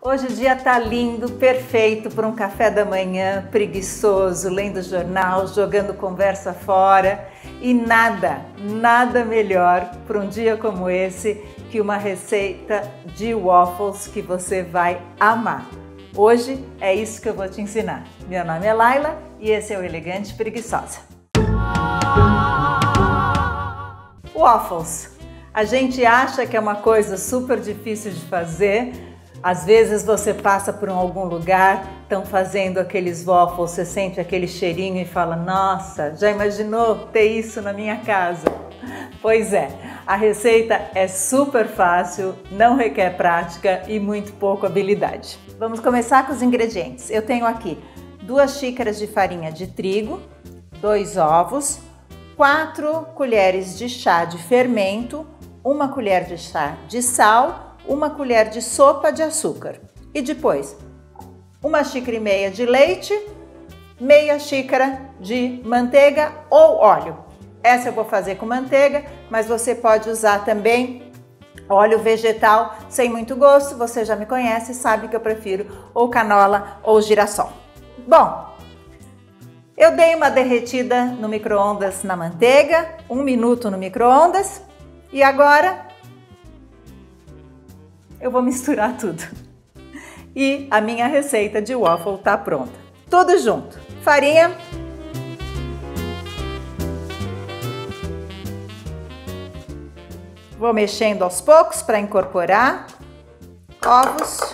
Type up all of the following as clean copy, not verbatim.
Hoje o dia tá lindo, perfeito para um café da manhã, preguiçoso, lendo jornal, jogando conversa fora. E nada melhor para um dia como esse que uma receita de waffles que você vai amar. Hoje é isso que eu vou te ensinar. Meu nome é Laila e esse é o Elegante Preguiçosa. Waffles. A gente acha que é uma coisa super difícil de fazer. Às vezes você passa por algum lugar, estão fazendo aqueles waffles, você sente aquele cheirinho e fala: nossa, já imaginou ter isso na minha casa? Pois é, a receita é super fácil, não requer prática e muito pouco habilidade. Vamos começar com os ingredientes. Eu tenho aqui 2 xícaras de farinha de trigo, 2 ovos, 4 colheres de chá de fermento, 1 colher de chá de sal, 1 colher de sopa de açúcar e depois 1,5 xícaras de leite, meia xícara de manteiga ou óleo. Essa eu vou fazer com manteiga, mas você pode usar também óleo vegetal sem muito gosto. Você já me conhece, sabe que eu prefiro ou canola ou girassol. Bom, eu dei uma derretida no micro-ondas na manteiga, 1 minuto no micro-ondas e agora eu vou misturar tudo. E a minha receita de waffle tá pronta. Tudo junto. Farinha. Vou mexendo aos poucos para incorporar. Ovos.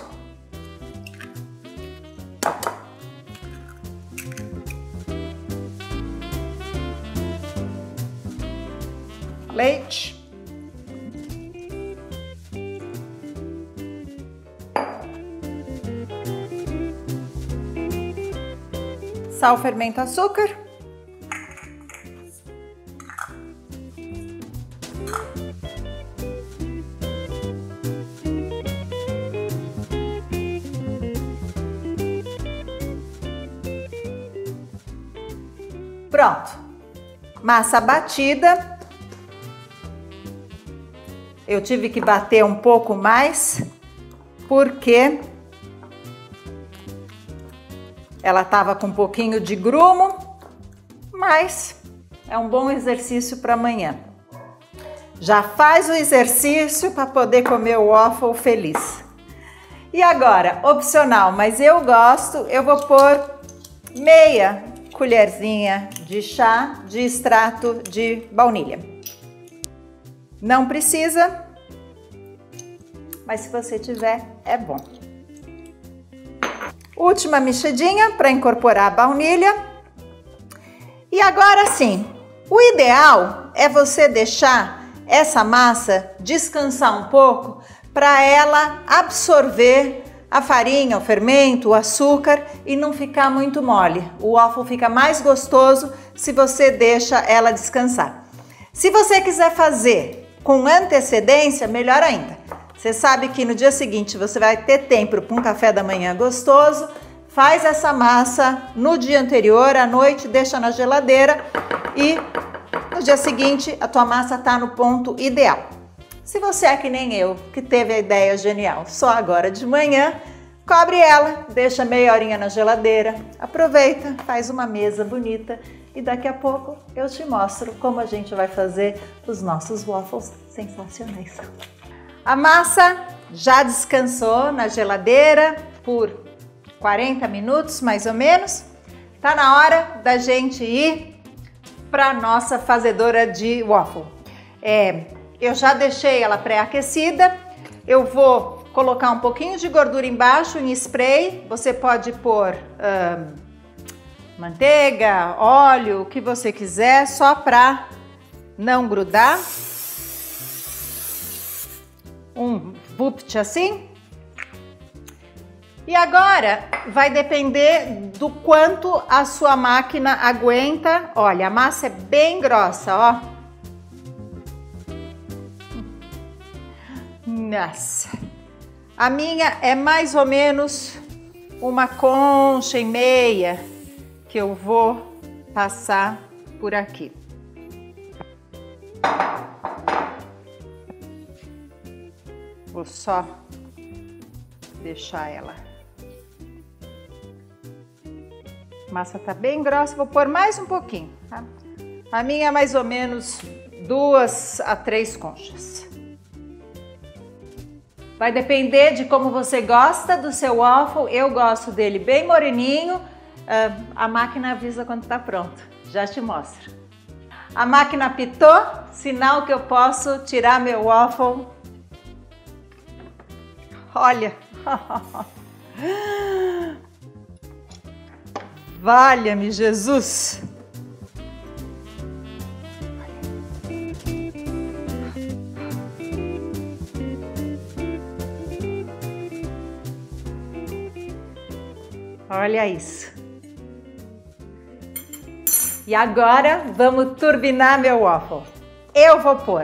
Leite. Sal, fermento, açúcar. Pronto. Massa batida. Eu tive que bater um pouco mais porque ela estava com um pouquinho de grumo, mas é um bom exercício para amanhã. Já faz o exercício para poder comer o waffle feliz. E agora, opcional, mas eu gosto, eu vou pôr meia colherzinha de chá de extrato de baunilha. Não precisa, mas se você tiver, é bom. Última mexidinha para incorporar a baunilha. E agora sim, o ideal é você deixar essa massa descansar um pouco para ela absorver a farinha, o fermento, o açúcar e não ficar muito mole. O waffle fica mais gostoso se você deixa ela descansar. Se você quiser fazer com antecedência, melhor ainda. Você sabe que no dia seguinte você vai ter tempo para um café da manhã gostoso, faz essa massa no dia anterior, à noite, deixa na geladeira e no dia seguinte a tua massa está no ponto ideal. Se você é que nem eu, que teve a ideia genial só agora de manhã, cobre ela, deixa meia horinha na geladeira, aproveita, faz uma mesa bonita e daqui a pouco eu te mostro como a gente vai fazer os nossos waffles sensacionais. A massa já descansou na geladeira por 40 minutos, mais ou menos. Tá na hora da gente ir para nossa fazedora de waffle. Eu já deixei ela pré-aquecida. Eu vou colocar um pouquinho de gordura embaixo em spray. Você pode pôr manteiga, óleo, o que você quiser, só para não grudar. Um vupt assim. E agora vai depender do quanto a sua máquina aguenta. Olha, a massa é bem grossa, ó. Nossa. A minha é mais ou menos uma concha e meia que eu vou passar por aqui. Vou só deixar ela. A massa tá bem grossa, vou pôr mais um pouquinho, tá? A minha é mais ou menos 2 a 3 conchas. Vai depender de como você gosta do seu waffle. Eu gosto dele bem moreninho. A máquina avisa quando tá pronto. Já te mostro. A máquina apitou, sinal que eu posso tirar meu waffle. Olha! Valha-me Jesus! Olha isso! E agora vamos turbinar meu waffle. Eu vou pôr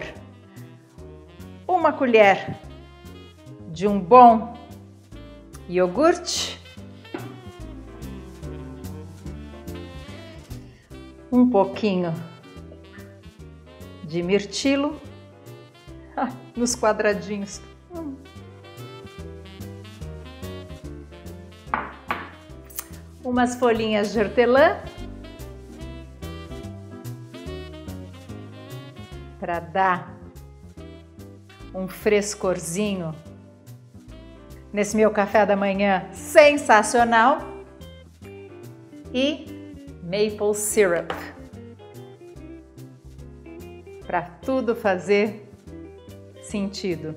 1 colher de um bom iogurte, um pouquinho de mirtilo nos quadradinhos. Umas folhinhas de hortelã para dar um frescorzinho nesse meu café da manhã sensacional, e maple syrup para tudo fazer sentido.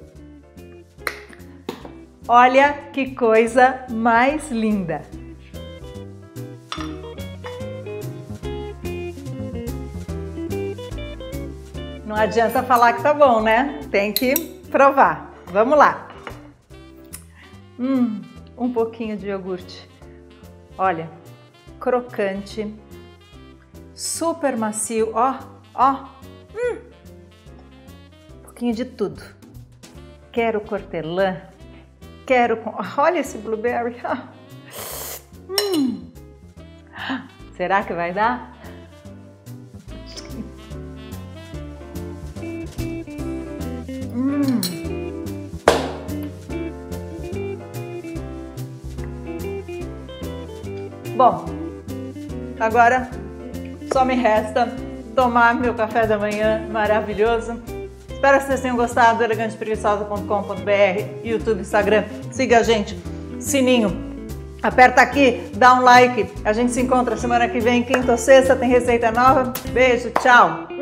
Olha que coisa mais linda! Não adianta falar que tá bom, né? Tem que provar. Vamos lá. Um pouquinho de iogurte. Olha, crocante, super macio, ó. Um pouquinho de tudo. Quero hortelã, quero... Olha esse blueberry. Será que vai dar? Bom, agora só me resta tomar meu café da manhã maravilhoso. Espero que vocês tenham gostado do elegantepreguiçosa.com.br, YouTube, Instagram. Siga a gente, sininho, aperta aqui, dá um like. A gente se encontra semana que vem, quinta ou sexta, tem receita nova. Beijo, tchau!